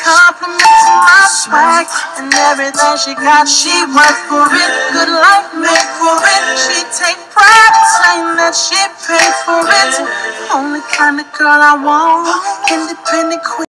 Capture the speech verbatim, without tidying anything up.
compliments on my swag and everything she got. She worked for it, good life made for it. She take pride in saying that she paid for it. Only kind of girl I want, independent queen.